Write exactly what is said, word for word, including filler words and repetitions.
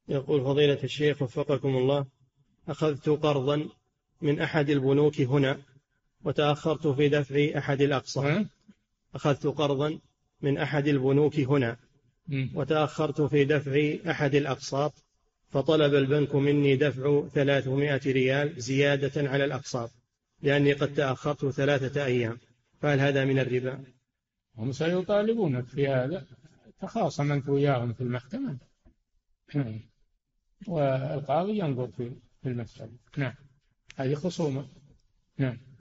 يقول فضيلة الشيخ وفقكم الله، أخذت قرضا من أحد البنوك هنا وتأخرت في دفع أحد الأقساط. أخذت قرضا من أحد البنوك هنا وتأخرت في دفع أحد الأقساط، فطلب البنك مني دفع ثلاثمائة ريال زيادة على الأقساط لأني قد تأخرت ثلاثة أيام، فهل هذا من الربا؟ هم سيطالبونك في هذا، تخاصم أنت وياهم في المحكمة والقاضي ينظر في المسألة. نعم، هذه خصومة. نعم.